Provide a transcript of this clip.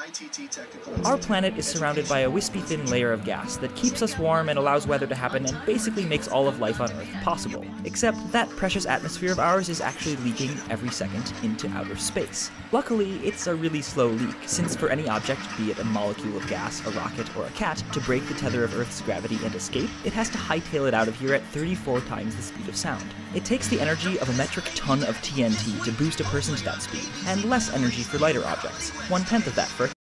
Our planet is surrounded by a wispy thin layer of gas that keeps us warm and allows weather to happen and basically makes all of life on Earth possible. Except that precious atmosphere of ours is actually leaking every second into outer space. Luckily, it's a really slow leak, since for any object, be it a molecule of gas, a rocket, or a cat, to break the tether of Earth's gravity and escape, it has to hightail it out of here at 34 times the speed of sound. It takes the energy of a metric ton of TNT to boost a person to that speed, and less energy for lighter objects, 1/10 of that for a